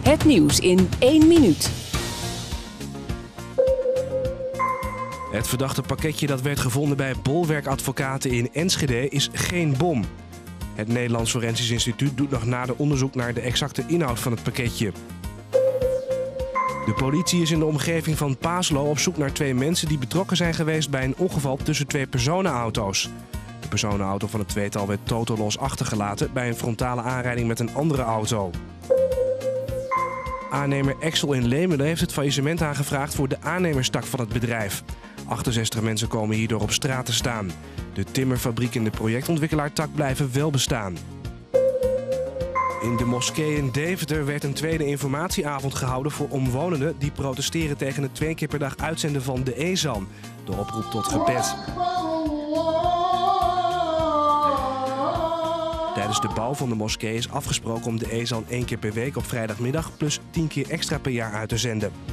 Het nieuws in 1 minuut. Het verdachte pakketje dat werd gevonden bij bolwerkadvocaten in Enschede is geen bom. Het Nederlands Forensisch Instituut doet nog nader onderzoek naar de exacte inhoud van het pakketje. De politie is in de omgeving van Paaslo op zoek naar 2 mensen die betrokken zijn geweest bij een ongeval tussen 2 personenauto's. De personenauto van het tweetal werd totaal achtergelaten bij een frontale aanrijding met een andere auto. Aannemer Exel in Leemelen heeft het faillissement aangevraagd voor de aannemerstak van het bedrijf. 68 mensen komen hierdoor op straat te staan. De timmerfabriek en de projectontwikkelaartak blijven wel bestaan. In de moskee in Deventer werd een tweede informatieavond gehouden voor omwonenden die protesteren tegen het 2 keer per dag uitzenden van de ezan. De oproep tot gebed. Tijdens de bouw van de moskee is afgesproken om de ezan 1 keer per week op vrijdagmiddag plus 10 keer extra per jaar uit te zenden.